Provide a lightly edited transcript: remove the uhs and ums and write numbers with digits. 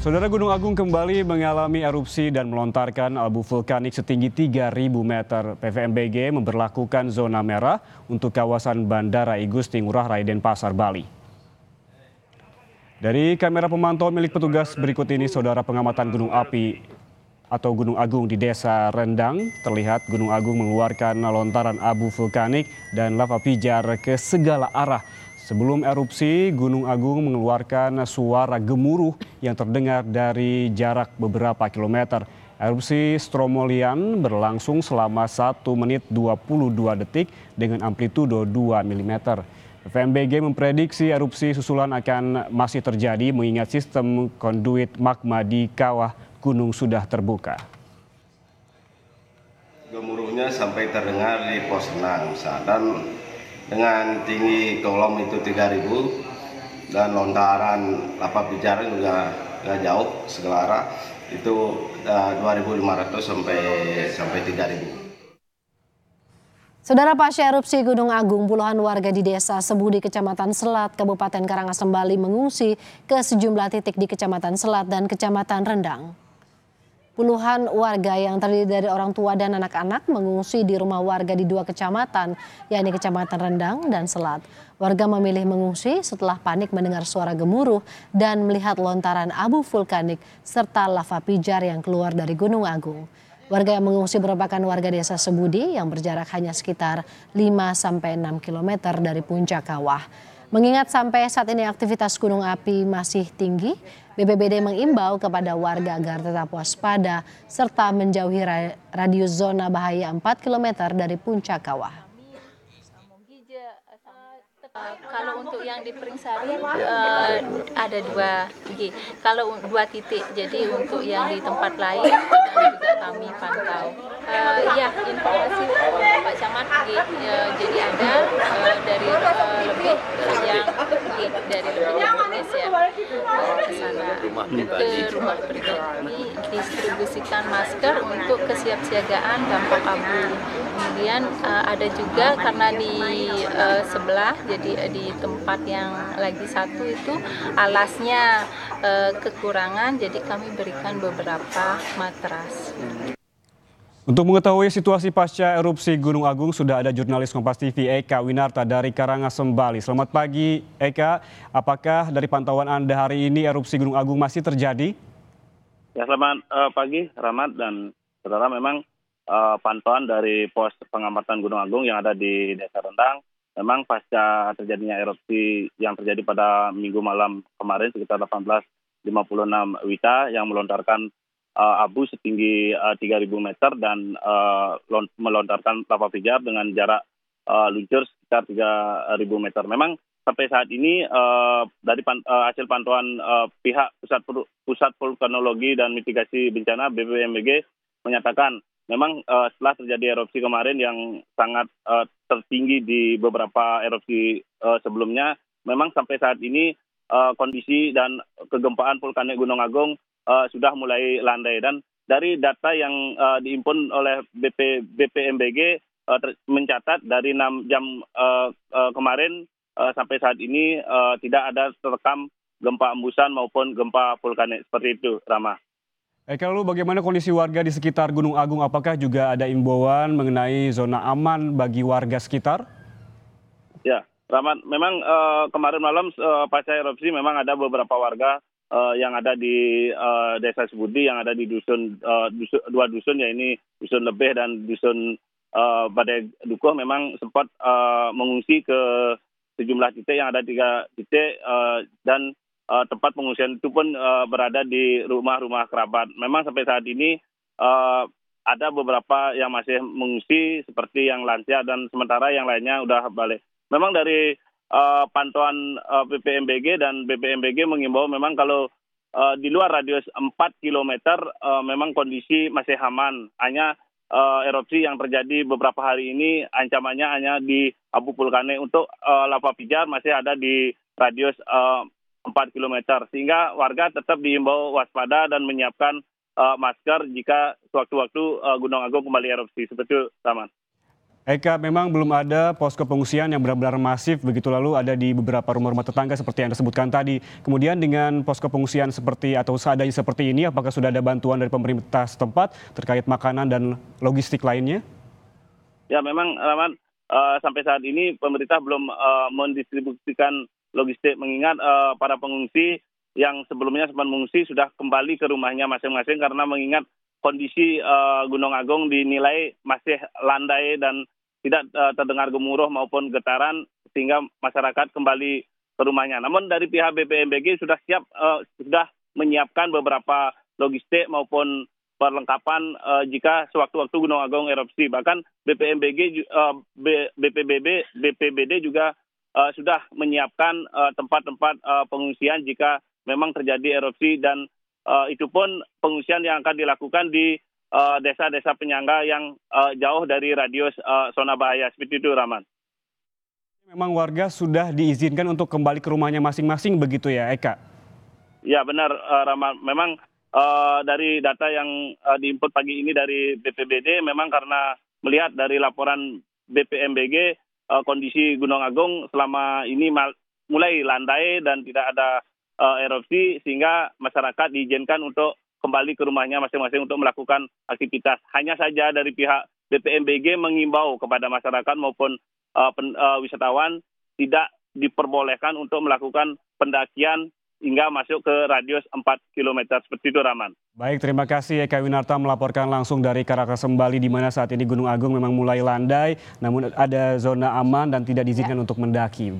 Saudara, Gunung Agung kembali mengalami erupsi dan melontarkan abu vulkanik setinggi 3.000 meter. PVMBG memberlakukan zona merah untuk kawasan Bandara I Gusti Ngurah Rai Denpasar, Bali. Dari kamera pemantau milik petugas berikut ini, saudara, pengamatan gunung api atau Gunung Agung di Desa Rendang, terlihat Gunung Agung mengeluarkan lontaran abu vulkanik dan lava pijar ke segala arah. Sebelum erupsi, Gunung Agung mengeluarkan suara gemuruh yang terdengar dari jarak beberapa kilometer. Erupsi Stromolian berlangsung selama 1 menit 22 detik dengan amplitudo 2 mm. PVMBG memprediksi erupsi susulan akan masih terjadi mengingat sistem konduit magma di kawah gunung sudah terbuka. Gemuruhnya sampai terdengar di pos 6 dan dengan tinggi kolom itu 3.000 dan lontaran lava pijar juga nggak jauh segala arah itu 2.500 sampai 3.000. Saudara, pasca erupsi Gunung Agung, puluhan warga di Desa Sebudi, Kecamatan Selat, Kabupaten Karangasem, Bali mengungsi ke sejumlah titik di Kecamatan Selat dan Kecamatan Rendang. Puluhan warga yang terdiri dari orang tua dan anak-anak mengungsi di rumah warga di 2 kecamatan, yakni Kecamatan Rendang dan Selat. Warga memilih mengungsi setelah panik mendengar suara gemuruh dan melihat lontaran abu vulkanik serta lava pijar yang keluar dari Gunung Agung. Warga yang mengungsi merupakan warga Desa Sebudi yang berjarak hanya sekitar 5-6 km dari puncak kawah. Mengingat sampai saat ini aktivitas gunung api masih tinggi, BPBD mengimbau kepada warga agar tetap waspada serta menjauhi radius zona bahaya 4 km dari puncak kawah. Kalau untuk yang di Pringsari ada 2 kalau 2 titik. Jadi untuk yang di tempat lain juga kami pantau. Ya, informasi Pak Camat jadi ada dari lebih yang dari lebih Indonesia ke sana ke rumah pribadi distribusikan masker untuk kesiapsiagaan dampak abu. Kemudian ada juga karena di sebelah, jadi di tempat yang lagi satu itu alasnya kekurangan, jadi kami berikan beberapa matras. Untuk mengetahui situasi pasca erupsi Gunung Agung, sudah ada jurnalis Kompas TV Eka Winarta dari Karangasem, Bali. Selamat pagi, Eka. Apakah dari pantauan Anda hari ini erupsi Gunung Agung masih terjadi? Ya, selamat pagi, Rahmat dan saudara. Memang pantauan dari pos pengamatan Gunung Agung yang ada di Desa Rendang, memang pasca terjadinya erupsi yang terjadi pada Minggu malam kemarin sekitar 18.56 WITA yang melontarkan abu setinggi 3.000 meter dan melontarkan lava pijar dengan jarak luncur sekitar 3.000 meter. Memang sampai saat ini dari hasil pantauan pihak Pusat Vulkanologi dan Mitigasi Bencana BPMBG menyatakan memang setelah terjadi erupsi kemarin yang sangat tertinggi di beberapa erupsi sebelumnya, memang sampai saat ini kondisi dan kegempaan vulkanik Gunung Agung sudah mulai landai. Dan dari data yang diimpun oleh BPMBG mencatat dari 6 jam kemarin sampai saat ini tidak ada terekam gempa embusan maupun gempa vulkanik seperti itu, Rama. Lalu bagaimana kondisi warga di sekitar Gunung Agung? Apakah juga ada imbauan mengenai zona aman bagi warga sekitar? Ya, Rahmat, memang kemarin malam pasca erupsi memang ada beberapa warga yang ada di Desa Sebudi yang ada di dusun 2 dusun, ya ini dusun Lebeh dan dusun Badai Dukuh, memang sempat mengungsi ke sejumlah titik yang ada 3 titik dan tempat pengungsian itu pun berada di rumah-rumah kerabat. Memang sampai saat ini ada beberapa yang masih mengungsi seperti yang lansia dan sementara yang lainnya udah balik. Memang dari pantauan BPMBG dan BPMBG mengimbau memang kalau di luar radius 4 km memang kondisi masih aman. Hanya erupsi yang terjadi beberapa hari ini ancamannya hanya di abu vulkanik. Untuk lava pijar masih ada di radius 4 km. Sehingga warga tetap diimbau waspada dan menyiapkan masker jika sewaktu-waktu Gunung Agung kembali erupsi. Seperti itu, Taman. Eka, memang belum ada posko pengungsian yang benar-benar masif, begitu lalu ada di beberapa rumah-rumah tetangga seperti yang Anda sebutkan tadi. Kemudian dengan posko pengungsian seperti atau seadanya seperti ini, apakah sudah ada bantuan dari pemerintah setempat terkait makanan dan logistik lainnya? Ya memang Rahmat, sampai saat ini pemerintah belum mendistribusikan logistik mengingat para pengungsi yang sebelumnya sempat mengungsi sudah kembali ke rumahnya masing-masing karena mengingat kondisi Gunung Agung dinilai masih landai dan tidak terdengar gemuruh maupun getaran sehingga masyarakat kembali ke rumahnya. Namun dari pihak BPMBG sudah siap sudah menyiapkan beberapa logistik maupun perlengkapan jika sewaktu-waktu Gunung Agung erupsi. Bahkan BPBD juga sudah menyiapkan tempat-tempat pengungsian jika memang terjadi erupsi dan itu pun pengungsian yang akan dilakukan di desa-desa penyangga yang jauh dari radius zona bahaya. Seperti itu, Rahman. Memang warga sudah diizinkan untuk kembali ke rumahnya masing-masing begitu ya, Eka? Ya benar, Rahman. Memang dari data yang diinput pagi ini dari BPBD, memang karena melihat dari laporan BPMBG, kondisi Gunung Agung selama ini mulai landai dan tidak ada erupsi, sehingga masyarakat diizinkan untuk kembali ke rumahnya masing-masing untuk melakukan aktivitas. Hanya saja dari pihak BPMBG mengimbau kepada masyarakat maupun wisatawan tidak diperbolehkan untuk melakukan pendakian hingga masuk ke radius 4 km. Seperti itu, Rahman. Baik, terima kasih Eka Winarta melaporkan langsung dari Karangasembali di mana saat ini Gunung Agung memang mulai landai, namun ada zona aman dan tidak diizinkan untuk mendaki.